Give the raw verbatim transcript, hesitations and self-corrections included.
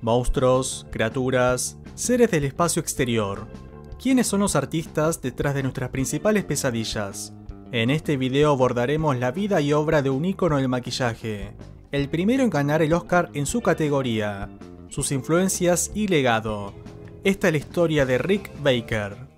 Monstruos, criaturas, seres del espacio exterior. ¿Quiénes son los artistas detrás de nuestras principales pesadillas? En este video abordaremos la vida y obra de un ícono del maquillaje, el primero en ganar el Oscar en su categoría, sus influencias y legado. Esta es la historia de Rick Baker.